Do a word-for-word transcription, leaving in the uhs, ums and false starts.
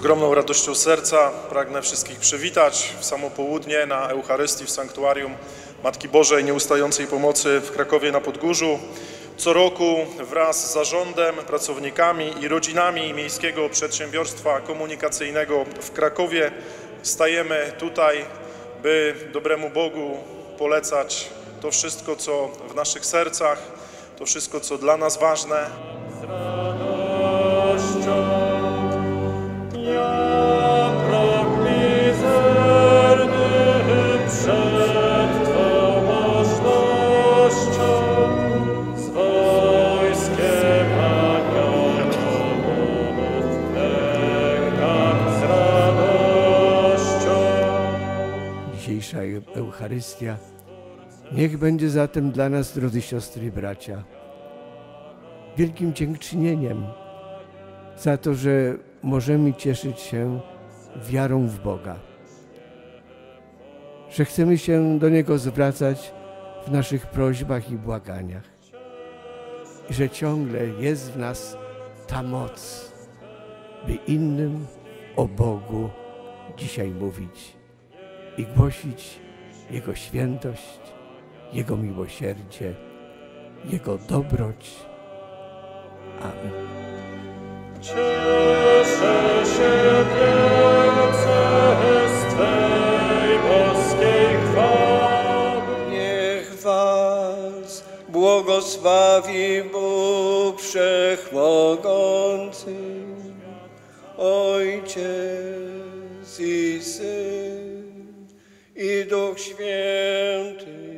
ogromną radością serca pragnę wszystkich przywitać w samo południe na Eucharystii w Sanktuarium Matki Bożej Nieustającej Pomocy w Krakowie na Podgórzu. Co roku wraz z zarządem, pracownikami i rodzinami Miejskiego Przedsiębiorstwa Komunikacyjnego w Krakowie stajemy tutaj, by dobremu Bogu polecać to wszystko, co w naszych sercach, to wszystko, co dla nas ważne. Z radością. Dzisiejsza Eucharystia niech będzie zatem dla nas, drodzy siostry i bracia, wielkim dziękczynieniem za to, że możemy cieszyć się wiarą w Boga, że chcemy się do Niego zwracać w naszych prośbach i błaganiach i że ciągle jest w nas ta moc, by innym o Bogu dzisiaj mówić i głosić Jego świętość, Jego miłosierdzie, Jego dobroć. Amen. Cieszę się wielce z Twej boskiej chwały. Niech Was błogosławi Bóg Wszechmogący, Ojciec i Syn, i Duch Święty.